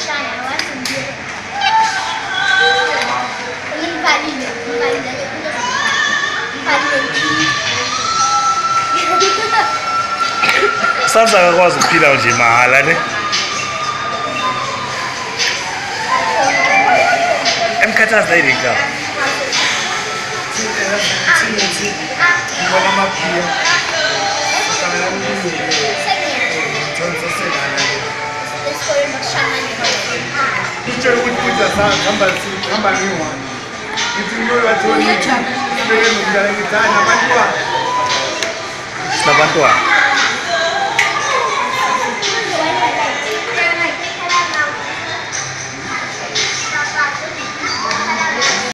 Sasa akakwazi ukuphila nje mahala ne emkhathaza yini ka Nabantwana